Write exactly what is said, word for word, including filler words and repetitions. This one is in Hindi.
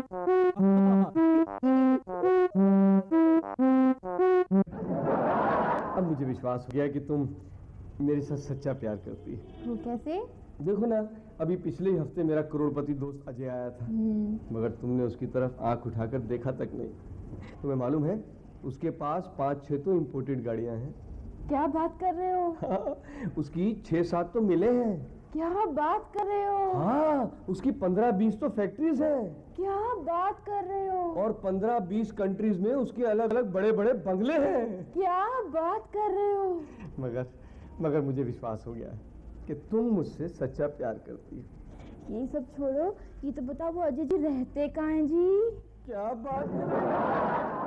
अब मुझे विश्वास हो गया कि तुम मेरे साथ सच्चा प्यार करती है। वो कैसे? देखो ना, अभी पिछले ही हफ्ते मेरा करोड़पति दोस्त अजय आया था, मगर तुमने उसकी तरफ आंख उठाकर देखा तक नहीं। तुम्हें मालूम है उसके पास पाँच छह तो इम्पोर्टेड गाड़ियां हैं। क्या बात कर रहे हो? हाँ, उसकी छह सात तो मिले हैं। क्या बात कर रहे हो? हाँ, उसकी पंद्रह बीस तो फैक्ट्रीज हैं। क्या बात कर रहे हो? और पंद्रह बीस कंट्रीज में उसके अलग अलग बड़े बड़े बंगले हैं। क्या बात कर रहे हो? मगर मगर मुझे विश्वास हो गया कि तुम मुझसे सच्चा प्यार करती हो। ये सब छोड़ो, ये तो बताओ वो अजय जी रहते कहाँ हैं जी? क्या बात कर रहे हो?